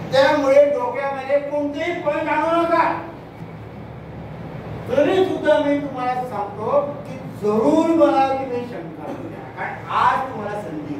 त्यामुळे डोक्यामध्ये कोणतेही पॉईंट आणू नका. तरी सुद्धा मी तुम्हाला सांगतो की जरूर मला तुम्ही शंका करा, कारण आज तुम्हाला संधी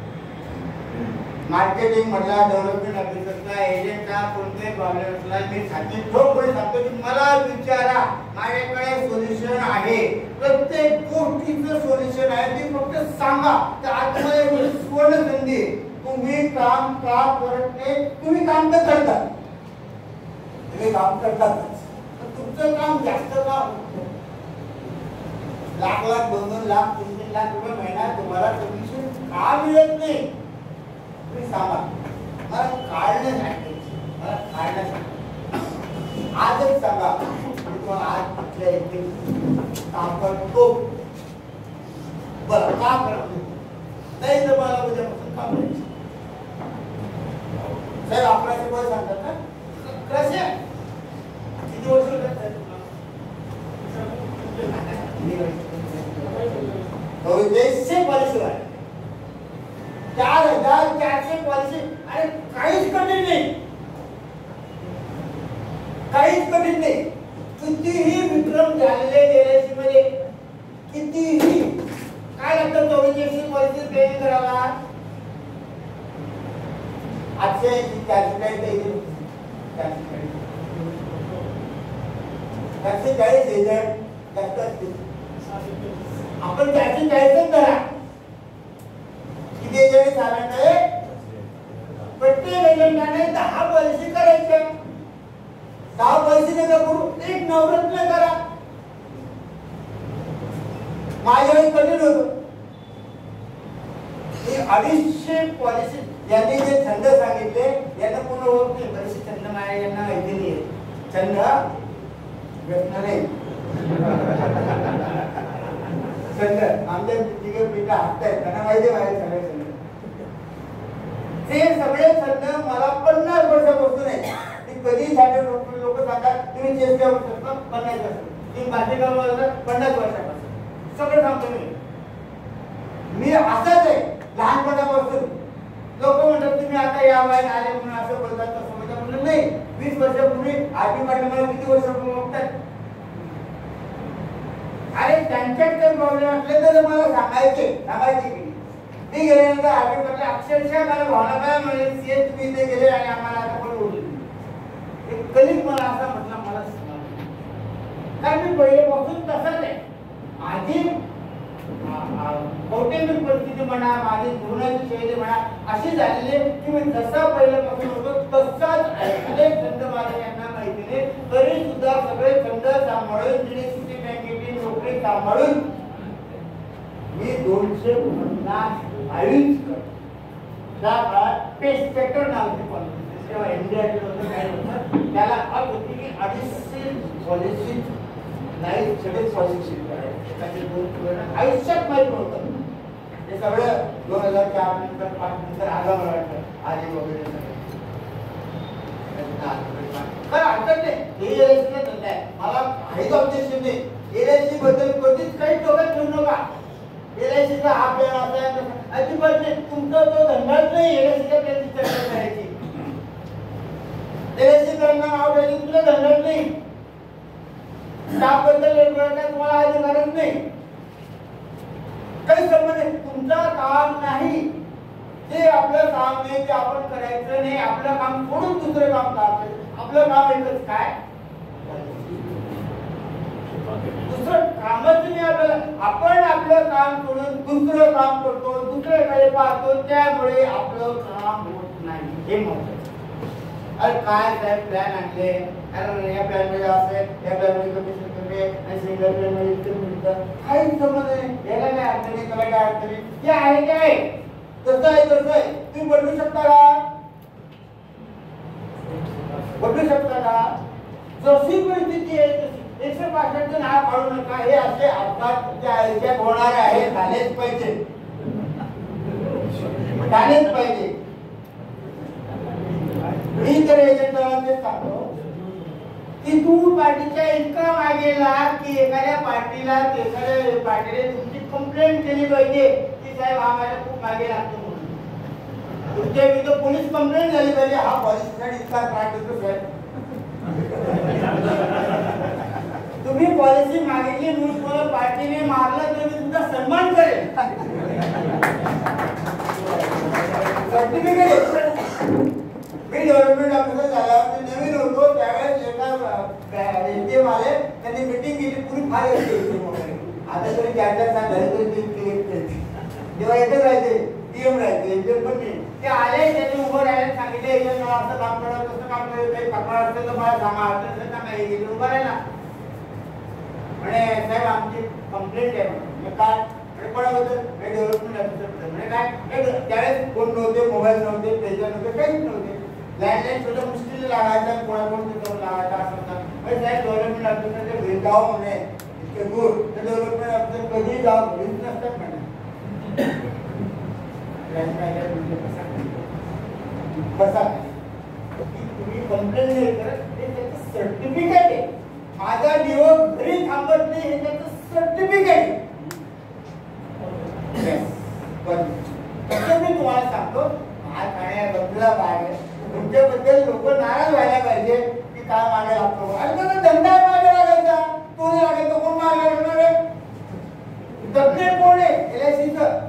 मार्केटिंग मधला डेव्हलपमेंट ऑफिसरचा एजंटचा कोणत्याही प्रॉब्लेम असला मी खात्री ठोकपणे सांगतो की मला विचारा, माझ्याकडे सोल्युशन आहे. प्रत्येक गोष्टीचं सोल्युशन आहे, ती फक्त सांगा. तर आतमध्ये सुवर्ण संधी. तुम्ही काम का करत नाही? तुम्ही काम तर करता, तुम्ही काम करतातच, तुमचं काम जास्त का होतं? लाख लाख 2-2 लाख 3-3 लाख रुपये महिना तुम्हाला कमिशन का मिळत नाही? तुम्ही सांगा. मला काढण्यासाठी, मला काढण्यासाठी आजच सांगा. तुम्हाला आज कुठल्या येथे काम करतो बरं का करत नाही तर मला उद्यापासून काम करायचं. साहेब आपल्याशी बरं सांगतात ना कसे किती वर्ष करतात जैसे पॉलिसी आहे 4400 पॉलिसी. अरे काहीच कठीण नाही, काहीच कठीण नाही. कितीही विक्रम झालेले एलआयसी मध्ये, कितीही काय लागतं 4400 पॉलिसी ट्रेनिंग करायला. 880 440 एजंट जास्त असतील. आपण 440 करा. किती एजंट साधारण आहे? प्रत्येक एजंटाने 10 पॉलिसी करायच्या. 10 पॉलिसी नका करू, एक नवरत्न करा. माझ्या कठीण होतं. 250 पॉलिसी यांनी जे छंद सांगितले यांना पूर्ण होत नाही. बरेचसे छंद माझ्या यांना माहिती नाही. छंद व्यसन नाही. छंद आमच्या तिघे पिता हाकतायत, त्यांना माहिती आहे सगळे छंद. ते सगळे छंद मला 50 वर्षापासून आहे. ती कधी झाले लोक सांगतात तुम्ही चेस करू शकता 50 वर्ष, ती भाषे करू 50 वर्षापासून सगळं सांगतो मी असाच आहे लहानपणापासून. लोक म्हणतात तुम्ही आता या वयात आले म्हणून असं बोलतात तसं बोलतात. म्हणून नाही, 20 वर्षापूर्वी आधी पाटील मला किती वर्षापूर्वी बघतात. अरे त्यांच्यात काही प्रॉब्लेम असले तर मला सांगायचे की मी गेल्यानंतर आधी म्हटलं अक्षरशः मला भावना काय मिळेल सीए तुम्ही इथे गेले आणि आम्हाला आता कोण बोलले. एक कलिक मला असा म्हटला मला कारण मी पहिल्यापासून तसंच आहे. माझी कौटुंबिक परिस्थिती म्हणा, माझी जीवनाची शैली म्हणा अशी झालेली की मी जसा पहिल्यापासून होतो तसाच आहे. अनेक छंद माझ्या यांना माहिती नाही, तरी सुद्धा सगळे छंद सांभाळून जीडीसीची बँकेची नोकरी सांभाळून मी 252 त्या काळात पेस्ट सेक्टर नावाची पॉलिसी तेव्हा एनडीआरटी होतं काय होतं त्याला अट होती की 250 पॉलिसी नाही सगळे पॉलिसी आयुष्यात माहीत नव्हतं. हे सगळं 2004 नंतर 5 नंतर आलं मला वाटतं आधी वगैरे काय हरकत नाही. हे एलआयसीला धंदा आहे, मला काहीच ऑब्जेक्शन नाही. एलआयसी बद्दल कधीच काही डोक्यात ठेवू नका. एलआयसीचा हा प्लॅन असा अजिबात नाही. तुमचा तो धंदाच नाही एलआयसीचा प्लॅन चर्चा करायची. एलआयसी प्लॅनला नाव द्यायचं तुला धंदाच नाही. त्याबद्दल तुम्हाला अधिकारच नाही, काही संबंध नाही. तुमचं काम नाही, जे आपलं काम नाही ते आपण करायचं नाही. आपलं काम सोडून दुसरं काम करायचं. आपलं काम एकच काय, दुसरं कामच नाही आपल्याला. आपण आपलं काम सोडून दुसरं काम करतो, दुसऱ्याकडे पाहतो, त्यामुळे आपलं काम होत नाही. हे महत्त्वाचं. अरे काय साहेब प्लॅन आणले, अरे या प्लॅन मध्ये असं आहे, या प्लॅन मध्ये कमिशन कमी आहे आणि सिंगल प्लॅन मध्ये इतकं मिळतं. काहीच समज नाही. याला काय अडचणी, त्याला काय अडचणी, जे आहे काय तसं आहे तसं आहे. तुम्ही बदलू शकता का? बदलू शकता का? जशी परिस्थिती आहे तशी 165 नाव काढू नका. हे असे अपघात जे आयुष्यात होणार आहे झालेच पाहिजे, झालेच पाहिजे. मी तर एजंटाला ते सांगतो की तू पार्टीच्या इतका मागे लाग की एखाद्या पार्टीने तुमची कंप्लेंट केली पाहिजे की साहेब आम्हाला खूप मागे लागतो म्हणून. तुमच्या विरुद्ध पोलीस कंप्लेंट झाली पाहिजे. हा पॉलिसीसाठी इतका त्रास देतो साहेब. तुम्ही पॉलिसी मागितली म्हणून तुम्हाला पार्टीने मारलं तर मी तुमचा सन्मान करेल. सर्टिफिकेट मी डेव्हलपमेंट ऑफिसर झाल्यावर नवीन होतो त्यावेळेस एका एटीएम आले त्यांनी मीटिंग केली पुरी फार येते एटीएम वगैरे. आता तरी 4-4 तास झाले तेव्हा येतच राहायचे टीएम राहायचे एटीएम पण नाही. ते आले त्यांनी उभं राहायला सांगितले एजंट मला असं काम करा तसं काम करा काही तक्रार असेल तर मला सांगा असेल सांगा हे गेले उभं राहिला म्हणे साहेब आमची कंप्लेंट आहे म्हणजे काय म्हणजे कोणाबद्दल डेव्हलपमेंट ऑफिसर म्हणजे काय त्यावेळेस फोन नव्हते मोबाईल नव्हते पेजर नव्हते काहीच नव्हते. लँडलाईन सुद्धा मुश्किल लागायचा कोणाकडून जाऊन लागायचा असं म्हणजे साहेब डेव्हलपमेंट ऑफिसरचे भेट जावं म्हणे इतके दूर तर डेव्हलपमेंट ऑफिसर कधीही जावं घरीच नसतात म्हणे. बसा तुम्ही कंप्लेंट नाही करत ते त्याचं सर्टिफिकेट आहे. माझा दिवस घरी थांबत नाही हे त्याचं सर्टिफिकेट आहे. मी तुम्हाला सांगतो हा ठाणे बंगला बाग आहे तुमच्याबद्दल लोक नाराज व्हायला पाहिजे की काय मागे लागतो. अरे त्याचा धंदा मागे लागायचा तो नाही लागायचा कोण मागे लागणार आहे. तज्ञ कोण आहे LICचं.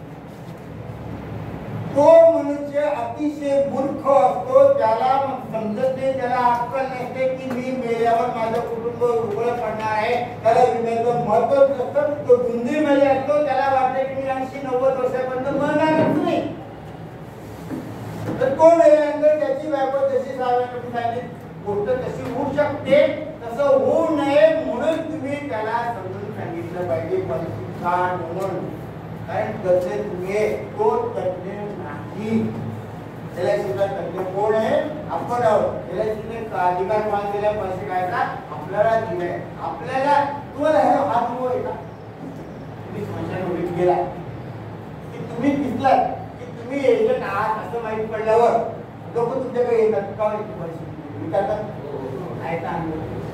तो मनुष्य अतिशय मूर्ख असतो त्याला समजत नाही त्याला अक्कल नसते की मी मेल्यावर माझं कुटुंब उघड पडणार आहे. त्याला विम्याचं महत्वच नसतं. तो धुंदीमध्ये असतो त्याला वाटतं की मी 80-90 वर्षापर्यंत मरणारच नाही. तर तो मेल्यानंतर त्याची बायको जशी सांगितली गोष्ट तशी होऊ शकते तसं होऊ नये म्हणून तुम्ही त्याला समजून सांगितलं पाहिजे म्हणून. कारण तसे तुम्ही तो तज्ञ नाही. LICचा तज्ञ कोण आहे आपण आहोत. LICने अधिकार कोणाला दिला पैसे काढायचा आपल्याला दिले. आपल्याला तुम्हाला हा अनुभव आहे का तुम्ही स्मशानभूमीत गेला की तुम्ही दिसलात की तुम्ही एजंट आहात असं माहिती पडल्यावर लोक तुमच्याकडे येतात का पैसे विचारतात आहे का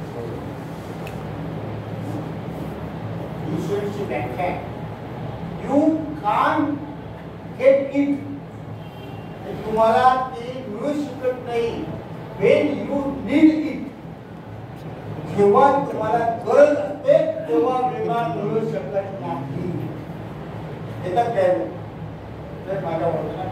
इन्शुरन्सची व्याख्या आहे. You can't get it. तुम्हाला ते मिळू शकत नाही. When you need it. जेव्हा तुम्हाला गरज असते तेव्हा विमा मिळू शकत नाही. येतात काय तर माझ्या वडिलांना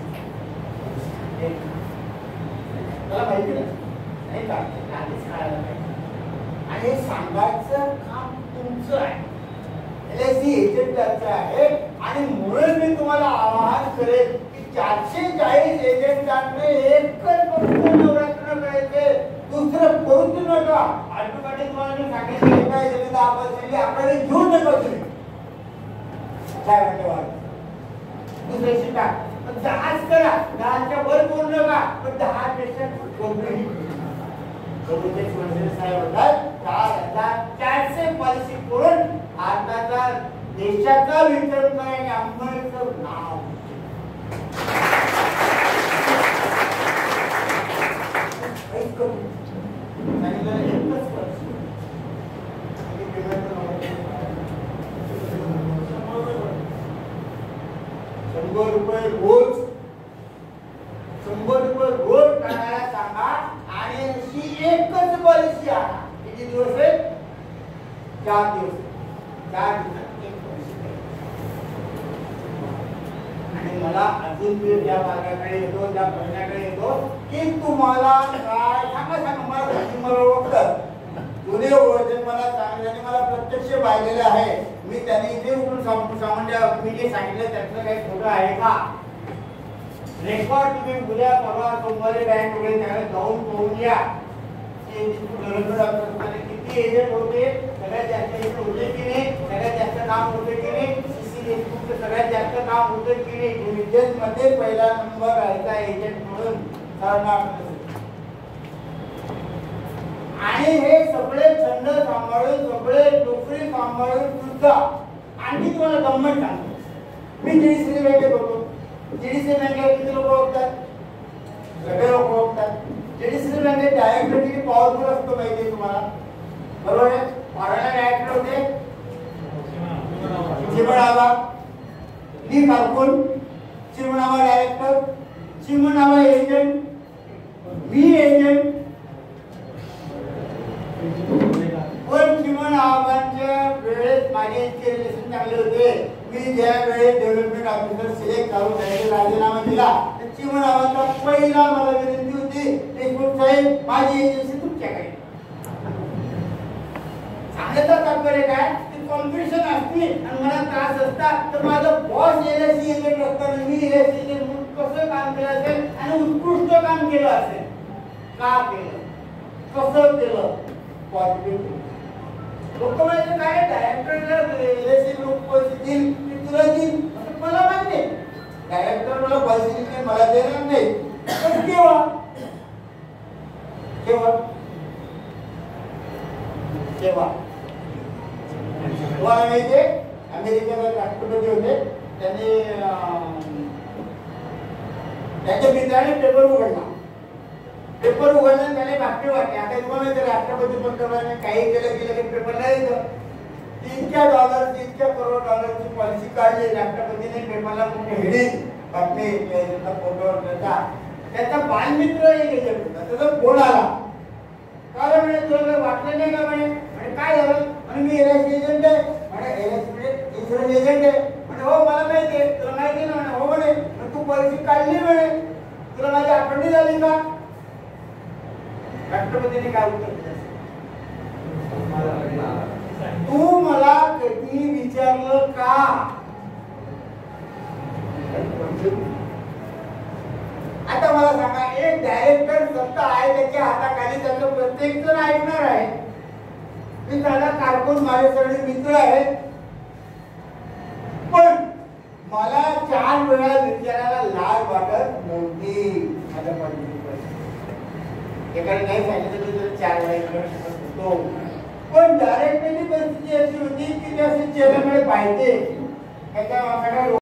मला माहिती नाही का आधीच कळायला पाहिजे आणि हे सांगायचं काम तुमचं आहे. LIC एजंटाचं आहे आणि म्हणून मी तुम्हाला आवाहन करेन की 440 एजंटांनी एकच फक्त नवरात्र करायचे दुसरं करूच नका. ऑटोमॅटिक तुम्हाला मी सांगितलं एका एजंटला आपण आपल्याला घेऊन नका तुम्ही काय म्हणते दुसऱ्या शिका पण 10च करा 10च्या वर बोलू नका पण 10 पेक्षा कोणतीही साहेब होतात 4,400 पॉलिसी करून भारताचा देशाचा विचार करायचे अंबेडकर नाव ₹100 रोज 100 रोज काढायला सांगा आणि अशी एकच पॉलिसी आणा. किती दिवस आहे 4 दिवस 4 दिवसात एक पॉलिसी. आणि मला अजून मी त्या मार्गाकडे येतो त्या प्रश्नाकडे येतो की तुम्हाला काय सांगा मला ओळखतात जुने ओळखते मला चांगल्याने मला प्रत्यक्ष पाहिलेले आहे. मी त्यांनी इथे उठून सामान्य मी जे सांगितलं त्यातलं काही खोटं आहे का रेकॉर्ड तुम्ही उद्या परवा सोमवारी बँक वगैरे त्यावेळेस जाऊन पाहून या. किती एजंट होते सगळ्यात जास्त एजंट होते की नाही सगळ्यात जास्त काम होते की नाही CC सगळ्यात जास्त काम होते की नाही डिव्हिजन मध्ये पहिला नंबर राहायचा एजंट म्हणून आणि हे सगळे छंद सांभाळून सगळे नोकरी सांभाळून सुद्धा आणखी तुम्हाला गंमत सांगतो. मी जीडीसी बँकेत होतो. जीडीसी बँकेत किती लोक ओळखतात सगळे लोक ओळखतात. जीडीसी बँकेत डायरेक्टर किती पॉवरफुल असतो माहिती तुम्हाला बरोबर आहे. पारायण डायरेक्टर होते चिमणाबा डी कारकून चिमणाबा डायरेक्टर म्हणावा एजंट, मी एजंट. पण चिमण आव्हानाच्या वेळेस माझे इतके रिलेशन चांगले होते. मी ज्या वेळेस डेव्हलपमेंट ऑफिसर सिलेक्ट करून त्याने राजीनामा दिला तर चिमण आव्हानचा पहिला मला विनंती होती, देशमुख साहेब माझी एजन्सी तुमच्याकडे. सांगायचं तात्पर्य काय की कॉम्पिटिशन असती आणि मला त्रास असता तर माझा बॉस एलएससी एजंट असताना मी एलएससी एजंट म्हणून कसं काम केलं असेल आणि उत्कृष्ट काम केलं असेल. का केलं, कसं केलं, पॉझिटिव्ह. लोक म्हणजे काय डायरेक्टरला एलएससी लोक पैसे देईल की तुला देईल मला माहिती आहे. डायरेक्टर मला पैसे देईल मला देणार नाही. पण केव्हा केव्हा केव्हा तुम्हाला माहिती आहे अमेरिकेला राष्ट्रपती होते. त्यांनी त्यांच्या मित्राने पेपर उघडला. पेपर उघडल्याने त्याने बातमी वाटली. आता तुम्हाला माहिती राष्ट्रपती पंतप्रधानांनी काही केलं की पेपर नाही येतं. $3 इतक्या करोड डॉलरची पॉलिसी काढली राष्ट्रपतीने. पेपरला मोठे हेडिंग बातमी फोटोवर त्याचा बालमित्र एक एजंट होता. त्याचा फोन आला. काय म्हणे तुला वाटलं नाही का म्हणे. म्हणजे काय झालं म्हणे मी एलआयसी एजंट आहे म्हणे. एलआयसी म्हणजे इन्शुरन्स एजंट आहे म्हणे. हो मला माहिती आहे. तुला माहिती आहे ना म्हणे. हो म्हणे. तू पॉलिसी काढली म्हणे. तुला माझी आठवणी झाली का. राष्ट्रपतीने काय उत्तर दिलं, तू मला कधी विचारलं का. आता मला सांगा एक डायरेक्टर सत्ता आहे त्याच्या हाताखाली त्याचं प्रत्येक जण ऐकणार आहे. मी त्याला कारकून माझे सगळे मित्र आहेत. पण मला 4 वेळा विचारायला लाज वाटत नव्हती. माझ्या एकाने नाही सांगितलं तर 4 वेळा विचारू शकत होतो. पण डायरेक्टरची परिस्थिती अशी होती की ते असे चेहऱ्याकडे पाहिजे त्याच्या